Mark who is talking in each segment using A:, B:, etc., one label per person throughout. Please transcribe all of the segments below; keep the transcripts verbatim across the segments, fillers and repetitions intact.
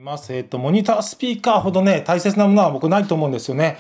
A: ます。えっと、モニタースピーカーほどね、大切なものは僕ないと思うんですよね。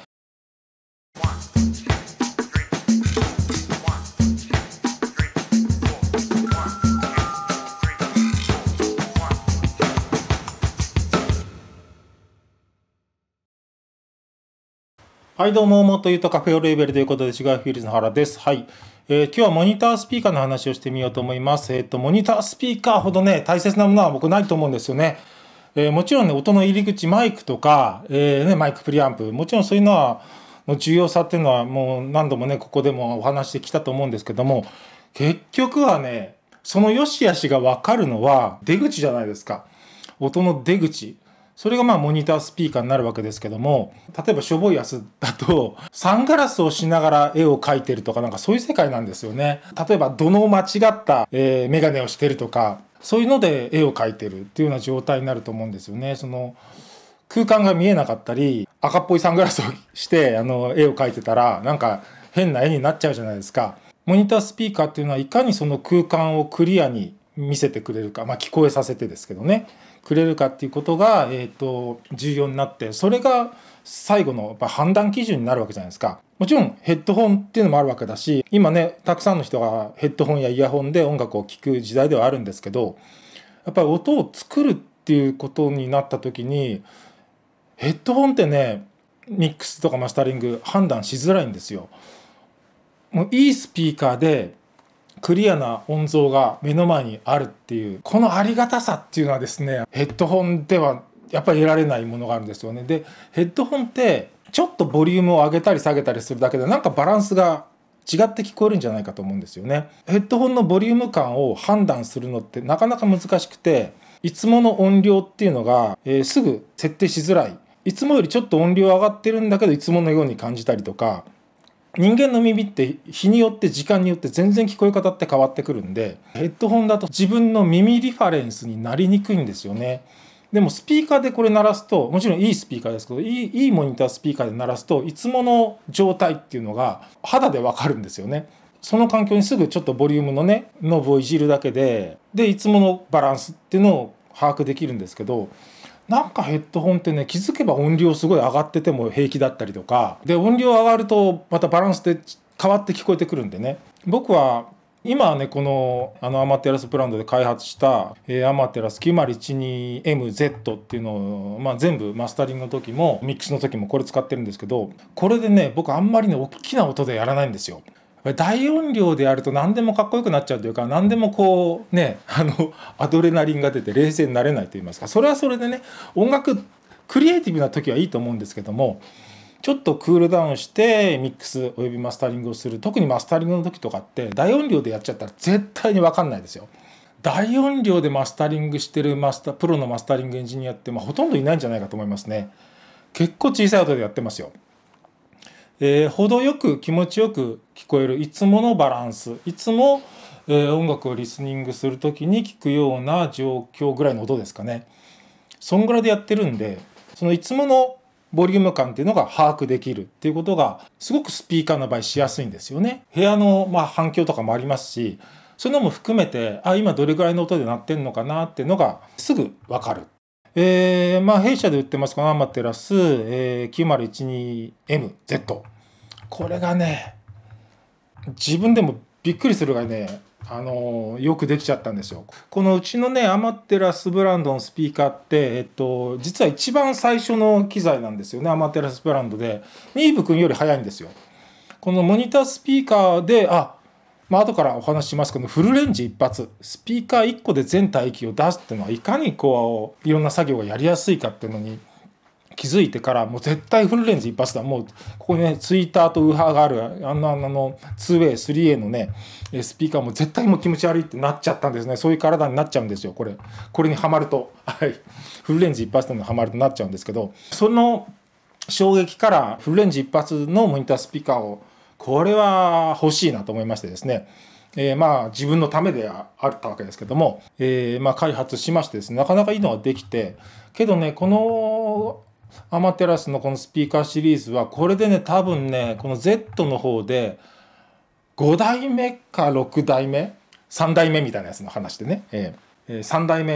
A: はい、どうも、もっと言うとカフェオレーベルということで、シガーフィールズの原です。はい。えー、今日はモニタースピーカーの話をしてみようと思います。えっと、モニタースピーカーほどね、大切なものは僕ないと思うんですよね。えー、もちろんね、音の入り口、マイクとか、えーね、マイクプリアンプ、もちろんそういうのは、の重要さっていうのはもう何度もね、ここでもお話してきたと思うんですけども、結局はね、その良し悪しが分かるのは出口じゃないですか。音の出口。それがまあモニタースピーカーになるわけですけども、例えばしょぼいやつだとサングラスをしながら絵を描いてるとか、なんかそういう世界なんですよね。例えば度の間違った、えー、メガネをしてるとか、そういうので絵を描いてるっていうような状態になると思うんですよね。その空間が見えなかったり、赤っぽいサングラスをしてあの絵を描いてたらなんか変な絵になっちゃうじゃないですか。モニタースピーカーっていうのはいかにその空間をクリアに見せてくれるか、まあ聞こえさせてですけどね、くれるかっていうことが、えーと、重要になって、それが最後のやっぱ判断基準になるわけじゃないですか。もちろんヘッドホンっていうのもあるわけだし、今ねたくさんの人がヘッドホンやイヤホンで音楽を聴く時代ではあるんですけど、やっぱり音を作るっていうことになった時にヘッドホンってね、ミックスとかマスタリング判断しづらいんですよ。もういいスピーカーでクリアな音像が目の前にあるっていうこのありがたさっていうのはですね、ヘッドホンではやっぱり得られないものがあるんですよね。でヘッドホンってちょっとボリュームを上げたり下げたりするだけでなんかバランスが違って聞こえるんじゃないかと思うんですよね。ヘッドホンのボリューム感を判断するのってなかなか難しくて、いつもの音量っていうのが、えー、すぐ設定しづらい。いつもよりちょっと音量上がってるんだけどいつものように感じたりとか、人間の耳って日によって時間によって全然聞こえ方って変わってくるんで、ヘッドホンだと自分の耳リファレンスになりにくいんですよね。でもスピーカーでこれ鳴らすと、もちろんいいスピーカーですけど、いい、いいモニタースピーカーで鳴らすといつもの状態っていうのが肌でわかるんですよね。その環境にすぐちょっとボリュームのねノブをいじるだけででいつものバランスっていうのを把握できるんですけど、なんかヘッドホンってね、気づけば音量すごい上がってても平気だったりとかで、音量上がるとまたバランスで変わって聞こえてくるんでね、僕は今はねこのあのアマテラスブランドで開発した、えー、アマテラス きゅうまるいちにエムゼット っていうのを、まあ、全部マスタリングの時もミックスの時もこれ使ってるんですけど、これでね僕あんまりね大きな音でやらないんですよ。大音量でやると何でもかっこよくなっちゃうというか、何でもこうねあのアドレナリンが出て冷静になれないと言いますか、それはそれでね音楽クリエイティブな時はいいと思うんですけども、ちょっとクールダウンしてミックスおよびマスタリングをする、特にマスタリングの時とかって大音量でやっちゃったら絶対に分かんないですよ。大音量でマスタリングしてるマスタプロのマスタリングエンジニアって、まあ、ほとんどいないんじゃないかと思いますね。結構小さい音でやってますよ。えー、程よく気持ちよく聞こえるいつものバランス、いつも、えー、音楽をリスニングする時に聞くような状況ぐらいの音ですかね。そんぐらいでやってるんで、そのいつものボリューム感っていうのが把握できるっていうことがすごくスピーカーの場合しやすいんですよね。部屋の、まあ、反響とかもありますし、そういうのも含めてあ今どれぐらいの音で鳴ってんのかなっていうのがすぐ分かる。えーまあ、弊社で売ってますこのアマテラス、えー、きゅうまるいちにエムゼット、これがね自分でもびっくりするぐらいね、あのー、よくできちゃったんですよ。このうちのねアマテラスブランドのスピーカーって、えっと、実は一番最初の機材なんですよね。アマテラスブランドでニーブ君より早いんですよ。このモニタースピーカーであまあ後からお話ししますけど、フルレンジ一発スピーカーいっこで全帯域を出すっていうのはいかにこういろんな作業がやりやすいかっていうのに気づいてから、もう絶対フルレンジ一発だ、もうここにねツイーターとウーハーがあるあのあの ツーウェイスリーウェイのねスピーカーも絶対もう気持ち悪いってなっちゃったんですね。そういう体になっちゃうんですよ。これこれにはまると、はい、フルレンジ一発でもはまるとなっちゃうんですけど、その衝撃からフルレンジ一発のモニタースピーカーをこれは欲しいなと思いましてですね、えー、まあ自分のためであったわけですけども、えー、まあ開発しましてですね、なかなかいいのができて、けどねこのアマテラスのこのスピーカーシリーズはこれでね多分ねこの Z の方でごだいめかろくだいめさんだいめみたいなやつの話でね、えー、さんだいめ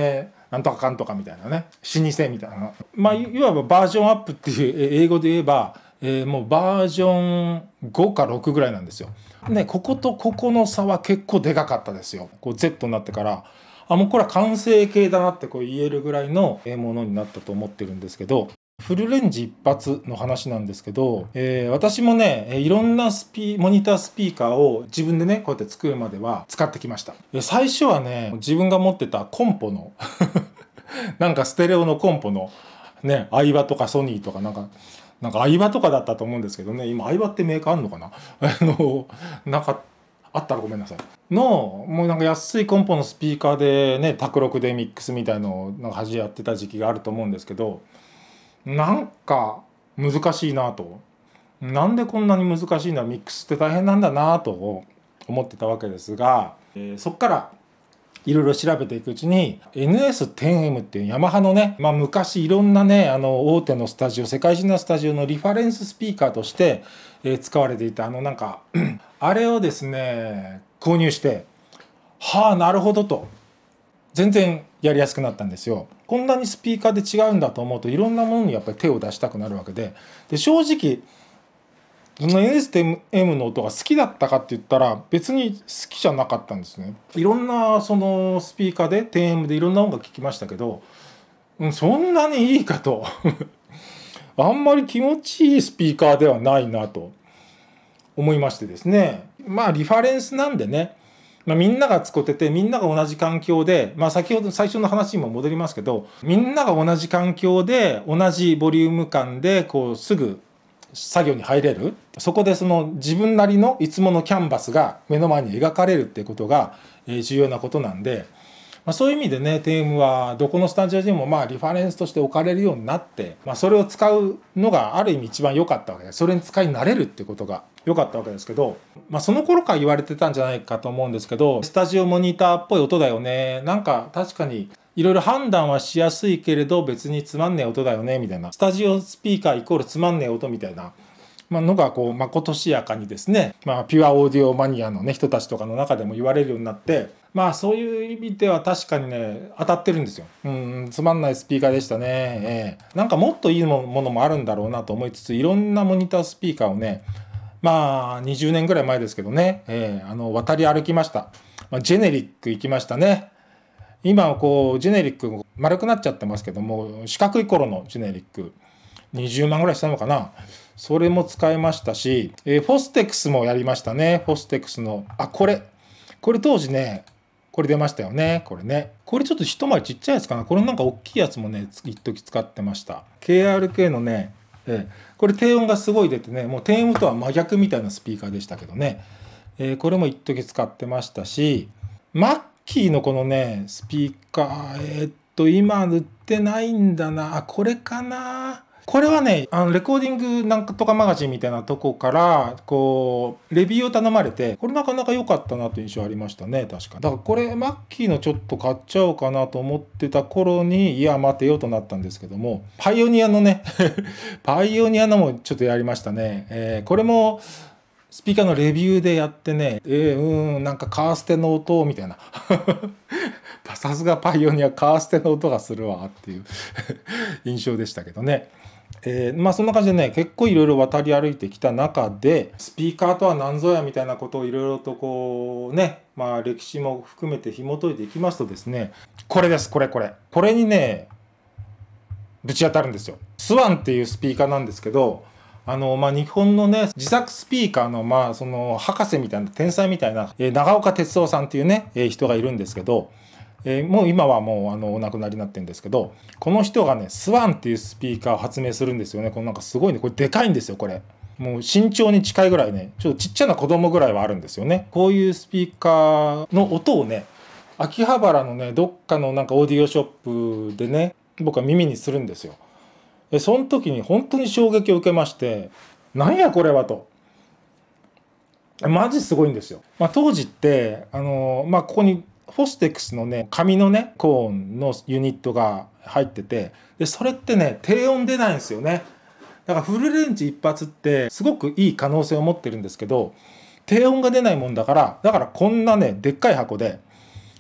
A: なんとかかんとかみたいなね、老舗みたいな、まあいわばバージョンアップっていう英語で言えば、えー、もうバージョンごかろくぐらいなんですよ。ね、こことここの差は結構でかかったですよ。こう Z になってから、あ、もうこれは完成形だなってこう言えるぐらいのものになったと思ってるんですけど、フルレンジ一発の話なんですけど、えー、私もね、いろんなスピモニタースピーカーを自分でね、こうやって作るまでは使ってきました。最初はね、自分が持ってたコンポの、なんかステレオのコンポの、ね、相葉とかソニーとかなんか、なんか相葉とかだったと思うんですけどね、今相葉ってメーカーあんのかなあの、なんか、あったらごめんなさい。の、もうなんか安いコンポのスピーカーでね、卓録でミックスみたいのをなんか端やってた時期があると思うんですけど、なんか難しいなと。なんでこんなに難しいんだ、ミックスって大変なんだなと思ってたわけですが、えー、そっからいろいろ調べていくうちに エヌエステンエム っていうヤマハのね、まあ、昔いろんなねあの大手のスタジオ、世界中のスタジオのリファレンススピーカーとして、えー、使われていたあのなんかあれをですね購入して、はあなるほどと、全然やりやすくなったんですよ。こんなにスピーカーで違うんだと思うといろんなものにやっぱり手を出したくなるわけで、で正直その エヌエステンエム の音が好きだったかって言ったら別に好きじゃなかったんですね。いろんなそのスピーカーで テンエム でいろんな音楽聴きましたけど、そんなにいいかとあんまり気持ちいいスピーカーではないなと思いましてですね、まあリファレンスなんでね、まあ、みんなが使っててみんなが同じ環境で、まあ、先ほど最初の話にも戻りますけど、みんなが同じ環境で同じボリューム感でこうすぐ作業に入れる、そこでその自分なりのいつものキャンバスが目の前に描かれるっていうことが重要なことなんで、まあ、そういう意味でね テンエム はどこのスタジオにもまあリファレンスとして置かれるようになって、まあ、それを使うのがある意味一番良かったわけで、それに使い慣れるっていうことが良かったわけですけど、まあ、その頃から言われてたんじゃないかと思うんですけど、スタジオモニターっぽい音だよね、なんか確かにいろいろ判断はしやすいけれど別につまんねえ音だよねみたいな、スタジオスピーカーイコールつまんねえ音みたいなのがこうまことしやかにですね、まあ、ピュアオーディオマニアの、ね、人たちとかの中でも言われるようになって、まあそういう意味では確かにね当たってるんですよ。うんつまんないスピーカーでしたね、えー、なんかもっといいものもあるんだろうなと思いつつ、いろんなモニタースピーカーをね、まあにじゅうねんぐらい前ですけどね、えー、あの渡り歩きました。まあ、ジェネリック行きましたね。今はこうジェネリック丸くなっちゃってますけども、四角い頃のジェネリックにじゅうまんぐらいしたのかな、それも使いましたし、えー、フォステックスもやりましたね。フォステックスのあこれこれ当時ねこれ出ましたよね。これねこれちょっと一回りちっちゃいやつかな、これなんか大きいやつもね一時使ってました。 ケーアールケー のね、えー、これ低音がすごい出てね、もう低音とは真逆みたいなスピーカーでしたけどね、えー、これも一時使ってましたし、マッキーのこのねスピーカー、えー、っと今売ってないんだなあ、これかな、これはねあのレコーディングなんとかマガジンみたいなとこからこうレビューを頼まれて、これなかなか良かったなという印象ありましたね。確かだからこれマッキーのちょっと買っちゃおうかなと思ってた頃に、いや待てよとなったんですけども、パイオニアのねパイオニアのもちょっとやりましたね、えー、これもスピーカーのレビューでやってね、えー、うんなんかカーステの音みたいなさすがパイオニアカーステの音がするわっていう印象でしたけどね。えー、まあそんな感じでね結構いろいろ渡り歩いてきた中で、スピーカーとは何ぞやみたいなことをいろいろとこうね、まあ歴史も含めて紐解いていきますとですね、これですこれこれこれにねぶち当たるんですよ。スワンっていうスピーカーなんですけど、あのまあ日本のね自作スピーカーのまあその博士みたいな天才みたいな、えー、長岡哲夫さんっていうね、えー、人がいるんですけど、えー、もう今はもうあのお亡くなりになってるんですけど、この人がねスワンっていうスピーカーを発明するんですよね。このなんかすごいね、これでかいんですよ。これもう身長に近いぐらいね、ちょっとちっちゃな子供ぐらいはあるんですよね。こういうスピーカーの音をね秋葉原のねどっかのなんかオーディオショップでね僕は耳にするんですよ。でその時に本当に衝撃を受けまして、なんやこれはと、マジすごいんですよ。まあ、当時ってあのまあここにフォステックスのね紙のね高音のユニットが入ってて、でそれってね低音出ないんですよね。だからフルレンジ一発ってすごくいい可能性を持ってるんですけど、低音が出ないもんだから、だからこんなねでっかい箱で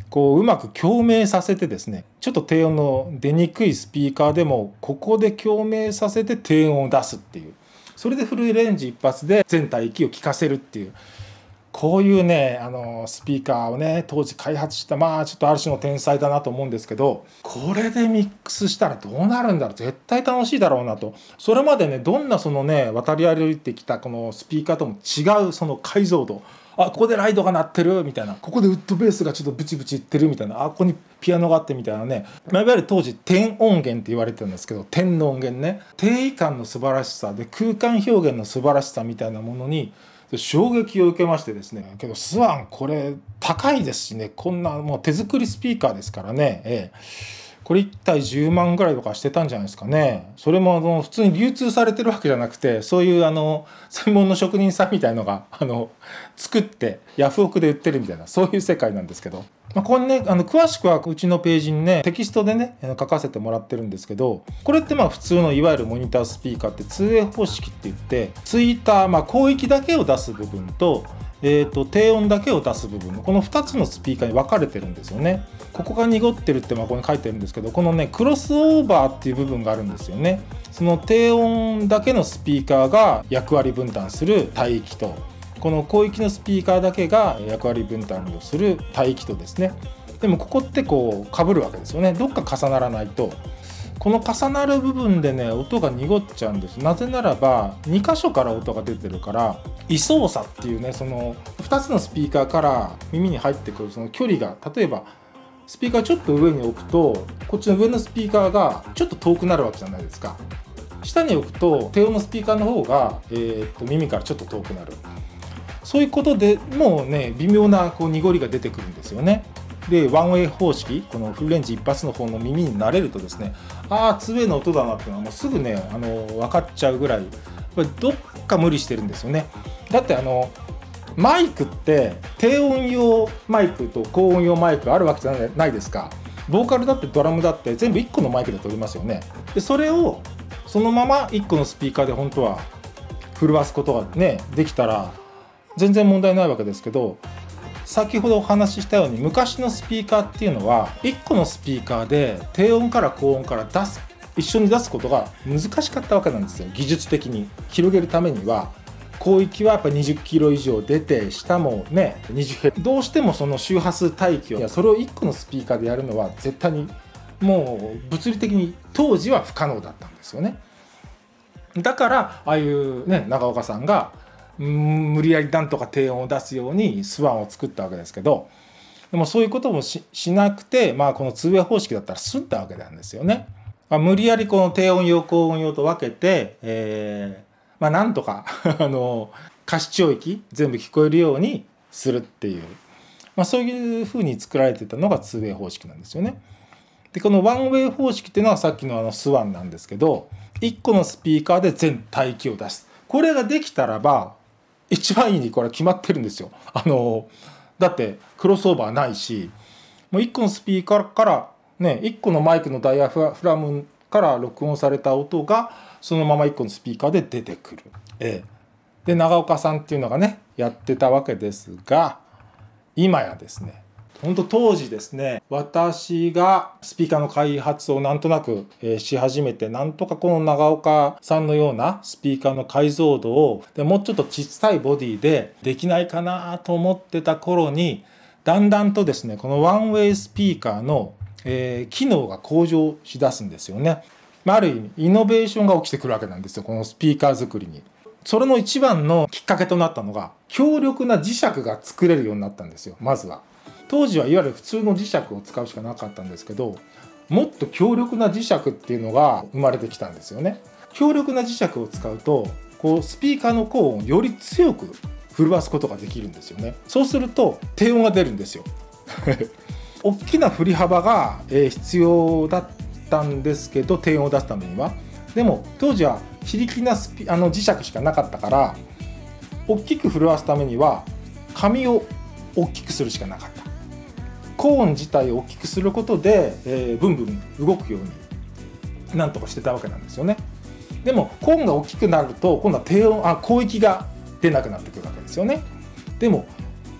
A: こううまく共鳴させてですね、ちょっと低音の出にくいスピーカーでもここで共鳴させて低音を出すっていう、それでフルレンジ一発で全帯域を聞かせるっていう、こういうねあのスピーカーをね当時開発した、まあちょっとある種の天才だなと思うんですけど、これでミックスしたらどうなるんだろう、絶対楽しいだろうなと。それまでねどんなそのね渡り歩いてきたこのスピーカーとも違うその解像度、あここでライドが鳴ってるみたいな、ここでウッドベースがちょっとブチブチいってるみたいな、あここにピアノがあってみたいなね、いわゆる当時点音源って言われてるんですけど、点の音源ね、定位感の素晴らしさで空間表現の素晴らしさみたいなものに衝撃を受けましてですね、けどスワンこれ高いですしね、こんなもう手作りスピーカーですからね、ええ、これいったいじゅうまんぐらいとかしてたんじゃないですかね。それもあの普通に流通されてるわけじゃなくて、そういうあの専門の職人さんみたいのがあの作ってヤフオクで売ってるみたいな、そういう世界なんですけど、まあ、これねあの詳しくはうちのページにねテキストでね書かせてもらってるんですけど、これってまあ普通のいわゆるモニタースピーカーって ツーウェイ 方式って言って、ツイーター、まあ、広域だけを出す部分とえーと低音だけを出す部分のこのふたつのスピーカーに分かれてるんですよね。ここが濁ってるってまあここに書いてるんですけど、このねクロスオーバーっていう部分があるんですよね。その低音だけのスピーカーが役割分担する帯域と、この広域のスピーカーだけが役割分担をする帯域とですね。でもここってこう被るわけですよね。どっか重ならないと、この重なる部分でね音が濁っちゃうんです。なぜならばに箇所から音が出てるから、位相差っていうねそのふたつのスピーカーから耳に入ってくるその距離が、例えばスピーカーちょっと上に置くとこっちの上のスピーカーがちょっと遠くなるわけじゃないですか。下に置くと低音のスピーカーの方が、えー、と耳からちょっと遠くなる。そういうことでもうね微妙なこう濁りが出てくるんですよね。でワンウェイ方式、このフルレンジ一発の方の耳に慣れるとですね、ああツーウェイの音だなっていうのはもうすぐねあの分かっちゃうぐらい、どっか無理してるんですよね。だってあのマイクって低音用マイクと高音用マイクあるわけじゃないですか。ボーカルだってドラムだって全部いっこのマイクで撮りますよね。でそれをそのままいっこのスピーカーで本当は震わすことがねできたら全然問題ないわけですけど、先ほどお話ししたように昔のスピーカーっていうのはいっこのスピーカーで低音から高音から出す一緒に出すことが難しかったわけなんですよ。技術的に広げるためには広域はやっぱにじゅっキロ以上出て、下もねにじゅうヘルツ、どうしてもその周波数帯域をそれをいっこのスピーカーでやるのは絶対にもう物理的に当時は不可能だったんですよね。だからああいうね長岡さんが無理やりなんとか低音を出すようにスワンを作ったわけですけど、でもそういうことも し, しなくて、まあ、このツーウェイ方式だったら済んだわけなんですよね。まあ、無理やりこの低音用高音用と分けて、えーまあ、なんとかあの可視聴域全部聞こえるようにするっていう、まあ、そういうふうに作られてたのがツーウェイ方式なんですよね。でこのワンウェイ方式っていうのはさっきのあのスワンなんですけど、いっこのスピーカーで全帯域を出す。これができたらば一番いいにこれ決まってるんですよ。あのだってクロスオーバーないし、もういっこのスピーカーからねいっこのマイクのダイヤフラムから録音された音がそのままいっこのスピーカーで出てくる。ええ、で長岡さんっていうのがねやってたわけですが、今やですね本当当時ですね、私がスピーカーの開発をなんとなくし始めて、なんとかこの長岡さんのようなスピーカーの解像度をでもうちょっと小さいボディでできないかなと思ってた頃に、だんだんとですねこのワンウェイスピーカーの、えー、機能が向上しだすんですよね。ある意味イノベーションが起きてくるわけなんですよ、このスピーカー作りに。それの一番のきっかけとなったのが強力な磁石が作れるようになったんですよ。まずは当時はいわゆる普通の磁石を使うしかなかったんですけど、もっと強力な磁石っていうのが生まれてきたんですよね。強力な磁石を使うとこうスピーカーの高音をより強く震わすことができるんですよね。そうすると低音が出るんですよ大きな振り幅が必要だったんですけど、低音を出すためには。でも当時は非力なスピあの磁石しかなかったから、大きく震わすためには紙を大きくするしかなかった。高音自体を大きくすることで、えー、ブンブン動くようになんとかしてたわけなんですよね。でも高音が大きくなると今度は低音あ広域が出なくなってくるわけですよね。でも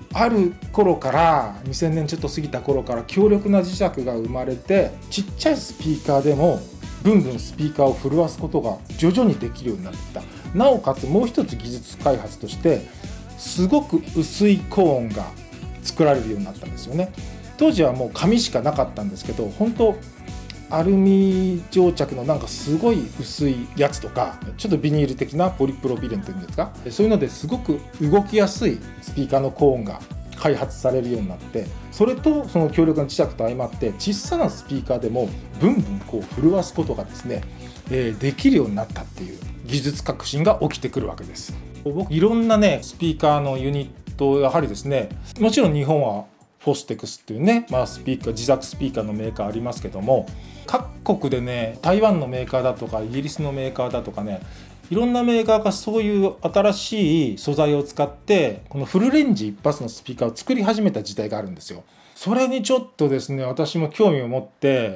A: ある頃からにせんねんちょっと過ぎた頃から強力な磁石が生まれて、ちっちゃいスピーカーでもブンブンスピーカーを震わすことが徐々にできるようになってきた。なおかつもう一つ技術開発としてすごく薄い高音が作られるようになったんですよね。当時はもう紙しかなかったんですけど、本当アルミ蒸着のなんかすごい薄いやつとか、ちょっとビニール的なポリプロピレンというんですか、そういうのですごく動きやすいスピーカーの高音が開発されるようになって、それとその強力な磁石と相まって小さなスピーカーでもブンブンこう震わすことがですね、えー、できるようになったっていう技術革新が起きてくるわけです。僕いろんなねスピーカーのユニット、やはりですね、もちろん日本はフォステクスっていうね、まあ、スピーカー自作スピーカーのメーカーありますけども、各国でね台湾のメーカーだとかイギリスのメーカーだとかね、いろんなメーカーがそういう新しい素材を使ってこのフルレンジ一発のスピーカーを作り始めた時代があるんですよ。それにちょっとですね私も興味を持って、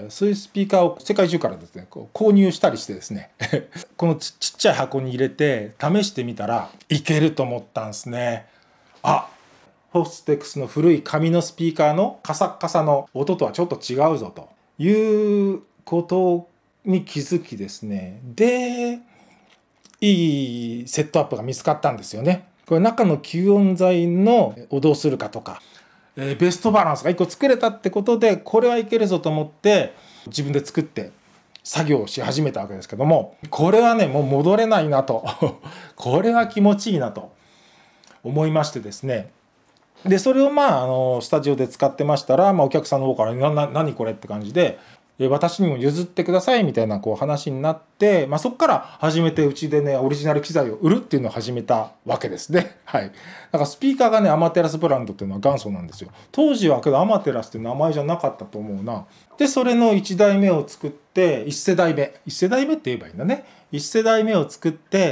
A: そういうスピーカーを世界中からですねこう購入したりしてですねこの ち, ちっちゃい箱に入れて試してみたらいけると思ったんですね。あ、フォステクスの古い紙のスピーカーのカサッカサの音とはちょっと違うぞということに気づきですね、でいいセットアップが見つかったんですよね。これ中の吸音材のをどうするかとか、えー、ベストバランスがいっこ作れたってことで、これはいけるぞと思って自分で作って作業をし始めたわけですけども、これはねもう戻れないなとこれは気持ちいいなと思いましてですね、でそれをまああのスタジオで使ってましたら、まあ、お客さんの方から「なな何これ?」って感じで、私にも譲ってくださいみたいなこう話になって、まあ、そこから初めてうちでねオリジナル機材を売るっていうのを始めたわけですね。はい。だからスピーカーがねアマテラスブランドっていうのは元祖なんですよ。当時はけどアマテラスって名前じゃなかったと思うな。でそれのいちだいめを作っていち世代目いち世代目って言えばいいんだね。いち世代目を作って、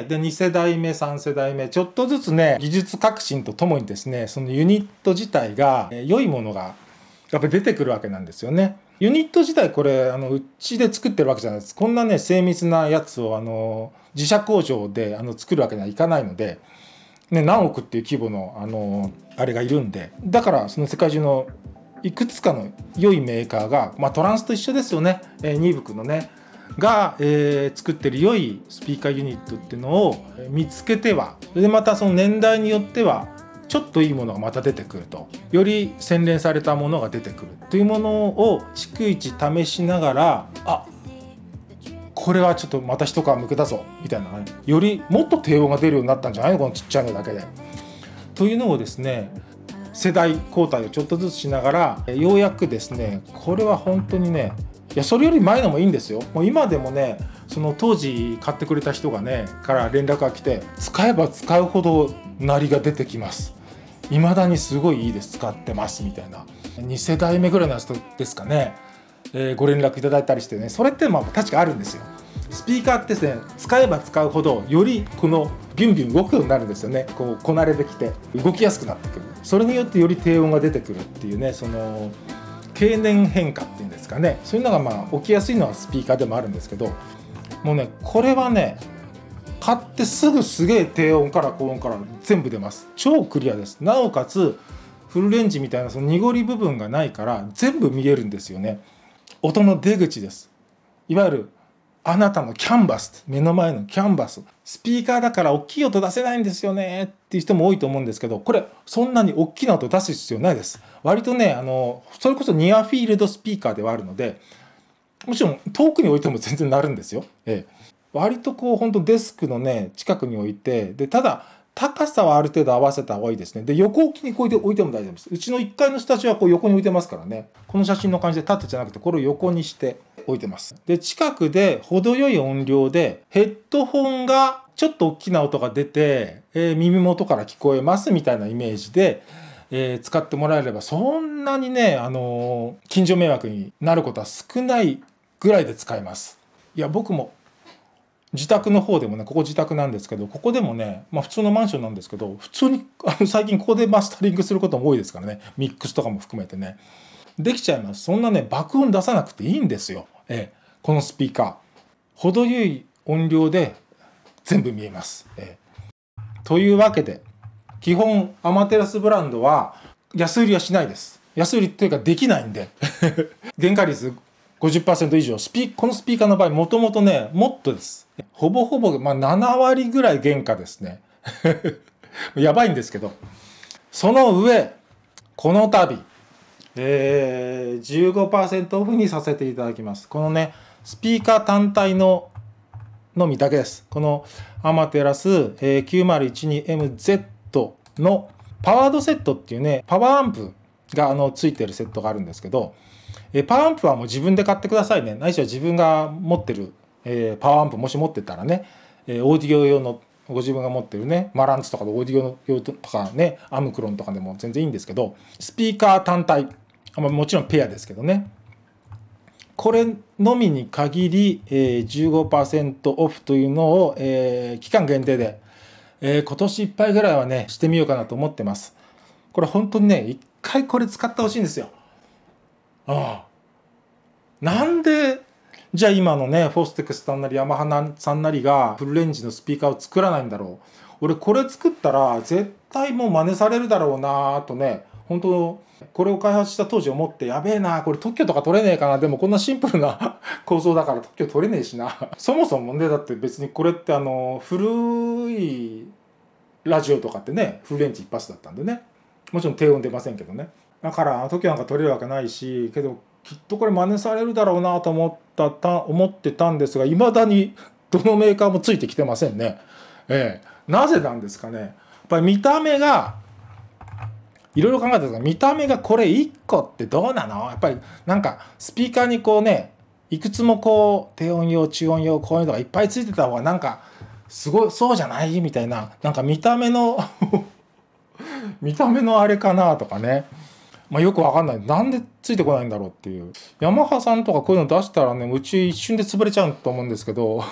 A: でに世代目さん世代目ちょっとずつね技術革新とともにですね、そのユニット自体が良いものがやっぱり出てくるわけなんですよね。ユニット自体これあのうちで作ってるわけじゃないです。こんなね精密なやつをあの自社工場であの作るわけにはいかないので、ね、何億っていう規模のあのあれがいるんで、だからその世界中のいくつかの良いメーカーが、まあ、トランスと一緒ですよね、えー、ニーブクのねが、えー、作ってる良いスピーカーユニットっていうのを見つけては、でまたその年代によってはちょっといいものがまた出てくると、より洗練されたものが出てくるというものを逐一試しながら、あ、これはちょっとまた一皮むけたぞみたいなね、よりもっと低音が出るようになったんじゃないのこのちっちゃいのだけでというのをですね、世代交代をちょっとずつしながらようやくですね、これは本当にね、いやそれより前のもいいんですよ。もう今でもね、その当時買ってくれた人がねから連絡が来て、使えば使うほど鳴りが出てきます、未だにすごいいいです、使ってますみたいなに世代目ぐらいの人ですかね、えー、ご連絡いただいたりしてね、それってまあ確かあるんですよ。スピーカーってですね、使えば使うほどよりこのビュンビュン動くようになるんですよね。こうこなれてきて動きやすくなってくる、それによってより低音が出てくるっていうね、その経年変化っていうんですかね、そういうのがまあ起きやすいのはスピーカーでもあるんですけど、もうねこれはね買ってすぐすげえ低音から高音から全部出ます。超クリアです。なおかつフルレンジみたいなその濁り部分がないから全部見えるんですよね。音の出口です。いわゆるあなたのキャンバス、目の前のキャンバス、スピーカーだから大きい音出せないんですよねっていう人も多いと思うんですけど、これそんなに大きな音出す必要ないです。割とね、あのそれこそニアフィールドスピーカーではあるので、もちろん遠くに置いても全然鳴るんですよ。ええ、割とこう本当デスクのね近くに置いて、でただ高さはある程度合わせた方がいいですね。で横置きにこう置いて置いても大丈夫です。うちのいっかいの人たちはこう横に置いてますからね。この写真の感じで縦じゃなくてこれを横にして置いてます。で近くで程よい音量でヘッドホンがちょっと大きな音が出て、えー、耳元から聞こえますみたいなイメージで、えー、使ってもらえればそんなにね、あのー、近所迷惑になることは少ないぐらいで使えます。いや僕も自宅の方でもね、ここ自宅なんですけど、ここでもね、まあ普通のマンションなんですけど、普通にあの最近ここでマスタリングすることも多いですからね、ミックスとかも含めてねできちゃいます。そんなね爆音出さなくていいんですよ、ええ、このスピーカー程よい音量で全部見えます、ええ、というわけで基本アマテラスブランドは安売りはしないです。安売りっていうかできないんで原価率 ごじゅっパーセント 以上、スピこのスピーカーの場合もともとねもっとです。ほぼほぼ、まあ、ななわりぐらい原価ですねやばいんですけど、その上この度、えー、じゅうごパーセント オフにさせていただきます。このねスピーカー単体ののみだけです。このアマテラス きゅうまるいちにエムゼット のパワードセットっていうねパワーアンプがあのついてるセットがあるんですけど、えパワーアンプはもう自分で買ってくださいね。ないしは自分が持ってる、えー、パワーアンプもし持ってたらね、えー、オーディオ用のご自分が持ってるねマランツとかのオーディオ用とかねアムクロンとかでも全然いいんですけど、スピーカー単体、もちろんペアですけどね、これのみに限り、えー、じゅうごパーセント オフというのを、えー、期間限定で、えー、今年いっぱいぐらいはねしてみようかなと思ってます。これ本当にね一回これ使ってほしいんですよ。ああ、なんでじゃあ今のねフォステックスさんなりヤマハさんなりがフルレンジのスピーカーを作らないんだろう。俺これ作ったら絶対もう真似されるだろうなとね、本当これを開発した当時思って、やべえなこれ特許とか取れねえかな、でもこんなシンプルな構造だから特許取れねえしなそもそもねだって別にこれってあの古いラジオとかってねフルレンジ一発だったんでね、もちろん低音出ませんけどね、だから特許なんか取れるわけないし、けどきっとこれ真似されるだろうなと思ったた思ってたんですが、いまだにどのメーカーもついてきてませんね。ええ、なぜなんですかね。やっぱり見た目がいろいろ考えたんですが、見た目がこれいっこってどうなの？やっぱりなんかスピーカーにこうねいくつもこう低音用中音用こういうのがいっぱいついてた方がなんかすごいそうじゃないみたいな、なんか見た目の見た目のあれかなとかね、まあ、よくわかんない、なんでついてこないんだろうっていう。ヤマハさんとかこういうの出したらねうち一瞬で潰れちゃうと思うんですけど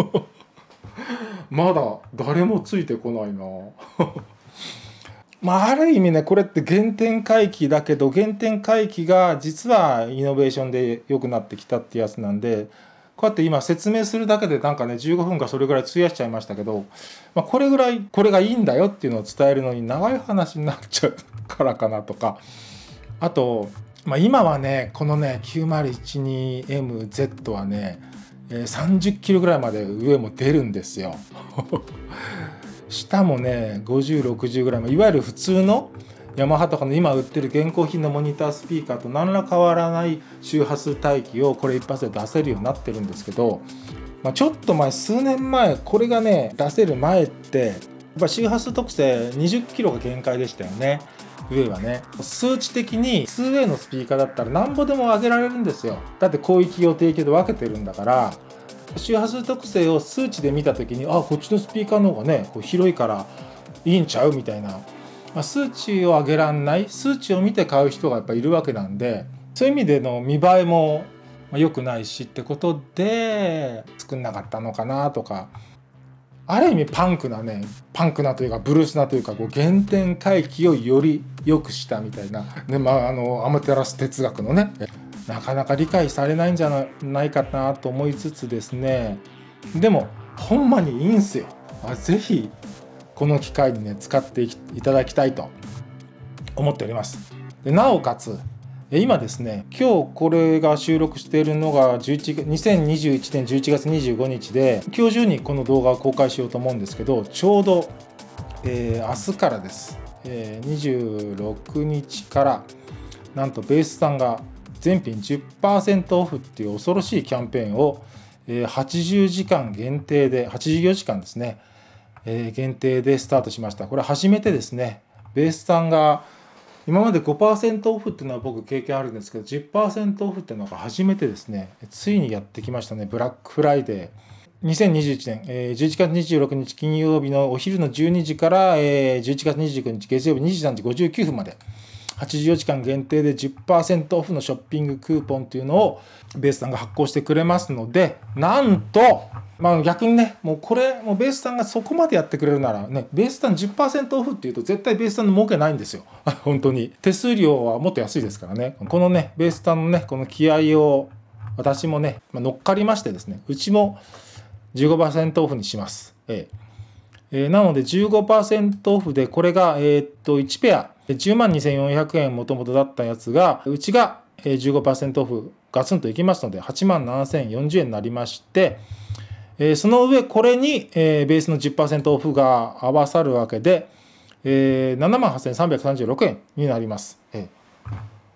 A: まだ誰もついてこないなまあある意味ねこれって原点回帰だけど、原点回帰が実はイノベーションで良くなってきたってやつなんで、こうやって今説明するだけでなんかねじゅうごふんかそれぐらい費やしちゃいましたけど、まあ、これぐらいこれがいいんだよっていうのを伝えるのに長い話になっちゃうからかなとか、あと、まあ、今はねこのね きゅうまるいちにエムゼット はねさんじゅっキロぐらいまで上も出るんですよ下もねごじゅうろくじゅうぐらいも、いわゆる普通のヤマハとかの今売ってる現行品のモニタースピーカーと何ら変わらない周波数帯域をこれ一発で出せるようになってるんですけど、まあ、ちょっと前数年前これがね出せる前ってやっぱ周波数特性にじゅっキロが限界でしたよね。上はね数値的に ツーウェイ のスピーカーだったらなんぼでも上げられるんですよ。だって広域用低域で分けてるんだから、周波数特性を数値で見た時にあこっちのスピーカーの方がねこう広いからいいんちゃうみたいな、まあ、数値を上げらんない数値を見て買う人がやっぱいるわけなんで、そういう意味での見栄えも良くないしってことで作んなかったのかなとか、ある意味パンクなねパンクなというかブルースなというかこう原点回帰をより良くしたみたいな、ねまあ、あのアマテラス哲学のねなかなか理解されないんじゃないかなと思いつつですね、でもほんまにいいんすよ。あぜひこの機会にね使っていただきたいと思っております。でなおかつ今ですね今日これが収録しているのがにせんにじゅういちねんじゅういちがつにじゅうごにちで、今日中にこの動画を公開しようと思うんですけど、ちょうど、えー、明日からです、えー、にじゅうろくにちからなんとベースさんが全品 じゅっパーセント オフっていう恐ろしいキャンペーンをはちじゅうじかん限定ではちじゅうよじかんですね限定でスタートしました。これ初めてですね。ベースさんが今まで ごパーセント オフっていうのは僕経験あるんですけど じゅっパーセント オフっていうのが初めてですね。ついにやってきましたね。ブラックフライデーにせんにじゅういちねんじゅういちがつにじゅうろくにち金曜日のお昼のじゅうにじからじゅういちがつにじゅうくにち月曜日にじさんじごじゅうきゅうふんまではちじゅうよじかん限定で じゅっパーセント オフのショッピングクーポンというのをベースさんが発行してくれますので、なんと、まあ、逆にねもうこれもうベースさんがそこまでやってくれるならね、ベースさん じゅっパーセント オフっていうと絶対ベースさんの儲けないんですよ本当に手数料はもっと安いですからね。このねベースさんのねこの気合を私もね、まあ、乗っかりましてですね、うちも じゅうごパーセント オフにします。えええー、なので じゅうごパーセント オフでこれが、えー、っといちペアじゅうまんにせんよんひゃくえんもともとだったやつが、うちが じゅうごパーセント オフガツンといきますのではちまんななせんよんじゅうえんになりまして、その上これにベースの じゅっパーセント オフが合わさるわけでななまんはっせんさんびゃくさんじゅうろくえんになります。ええ、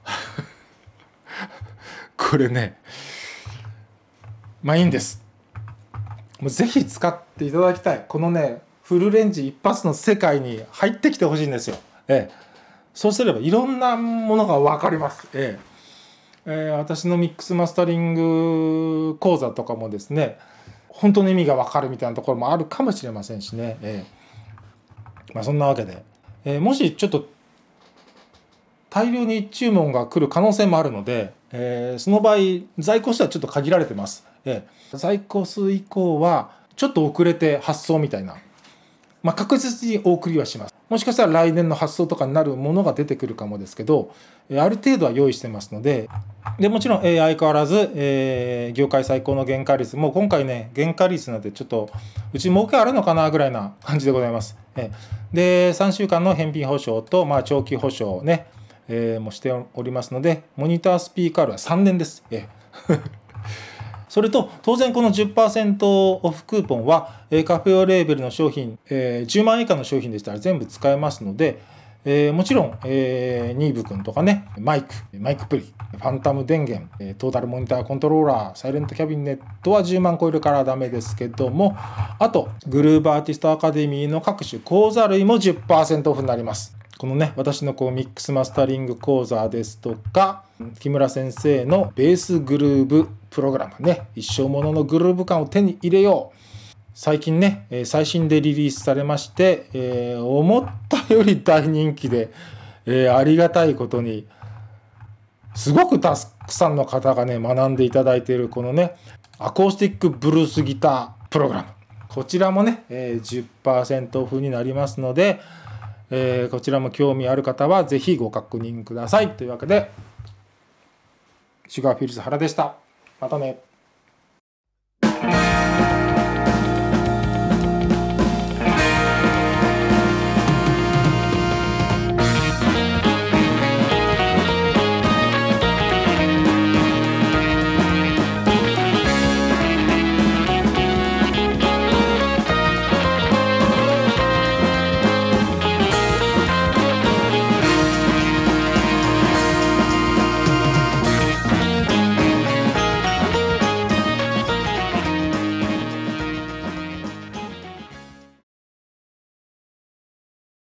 A: これね、まあいいんです。もうぜひ使っていただきたい。このねフルレンジ一発の世界に入ってきてほしいんですよ。ええ、そうすればいろんなものが分かります。えええー、私のミックスマスタリング講座とかもですね、本当の意味が分かるみたいなところもあるかもしれませんしね。えーまあ、そんなわけで、えー、もしちょっと大量に注文が来る可能性もあるので、えー、その場合在庫数はちょっと限られてます。えー、在庫数以降はちょっと遅れて発送みたいな、まあ、確実にお送りはします。もしかしたら来年の発送とかになるものが出てくるかもですけど、ある程度は用意してますので、でもちろん、えー、相変わらず、えー、業界最高の原価率、もう今回ね、原価率なんでちょっと、うち儲けあるのかなぐらいな感じでございます。えー、で、さんしゅうかんの返品保証と、まあ、長期保証ね、えー、もしておりますので、モニタースピーカールはさんねんです。えーそれと当然この じゅっパーセント オフクーポンはカフェオレーベルの商品、じゅうまん以下の商品でしたら全部使えますので、もちろんニーブ君とかね、マイク、マイクプリ、ファンタム電源、トータルモニターコントローラー、サイレントキャビネットはじゅうまん超えるからダメですけども、あとグルーブアーティストアカデミーの各種講座類も じゅっパーセント オフになります。このね、私のこうミックスマスタリング講座ですとか、木村先生のベースグルーブプログラムね、一生もののグルーブ感を手に入れよう。最近ね、最新でリリースされまして、えー、思ったより大人気で、えー、ありがたいことに、すごくたくさんの方がね、学んでいただいているこのね、アコースティックブルースギタープログラム。こちらもね、えー、じゅっパーセント オフになりますので、えー、こちらも興味ある方はぜひご確認ください。というわけで、シュガーフィールズ原でした。またね。